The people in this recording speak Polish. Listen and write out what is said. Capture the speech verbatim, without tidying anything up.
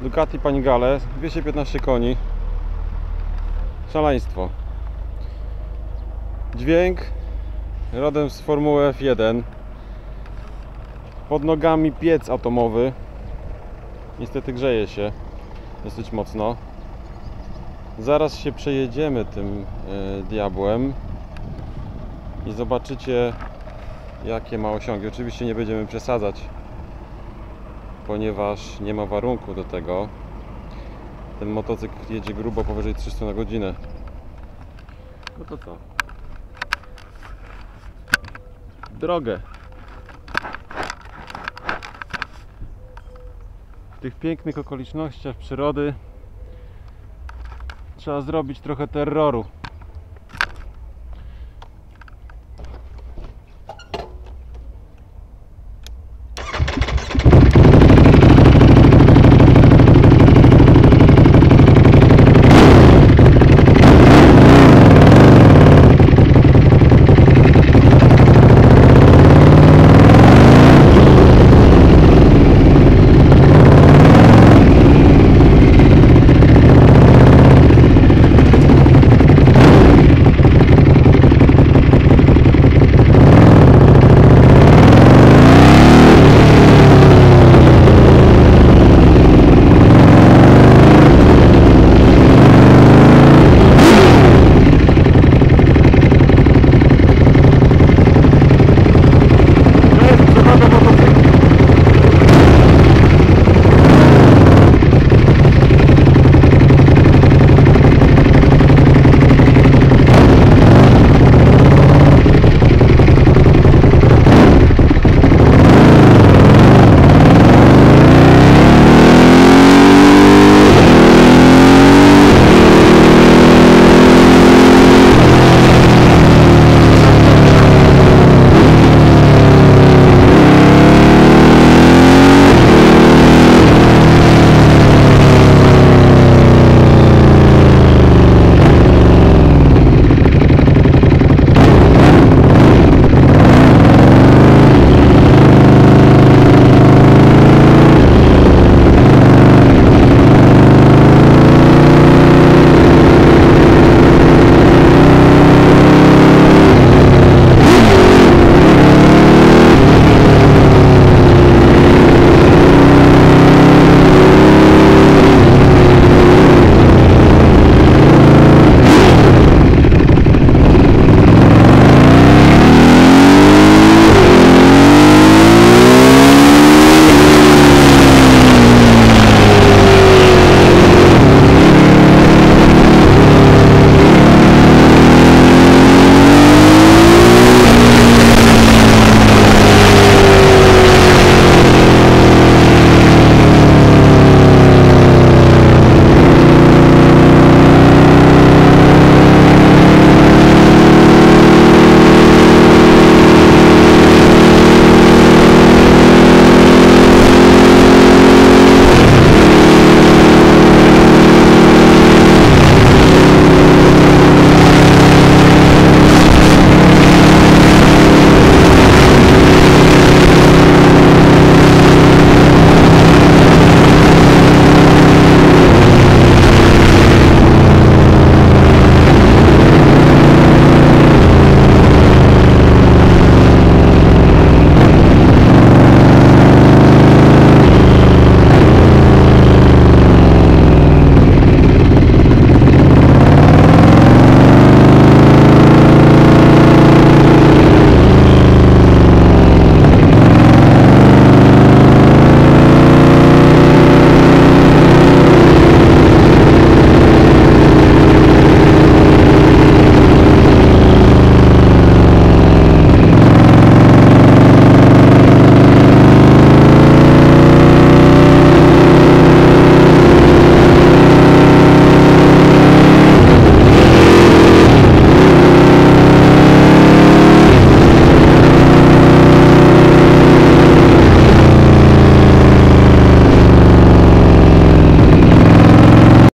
Ducati Panigale, dwieście piętnaście koni. Szaleństwo. Dźwięk rodem z Formuły F jeden. Pod nogami piec atomowy. Niestety grzeje się dosyć mocno. Zaraz się przejedziemy tym e, diabłem i zobaczycie, jakie ma osiągi. Oczywiście nie będziemy przesadzać, ponieważ nie ma warunku do tego. Ten motocykl jedzie grubo powyżej trzysta na godzinę. No to co? Drogę. W tych pięknych okolicznościach przyrody trzeba zrobić trochę terroru.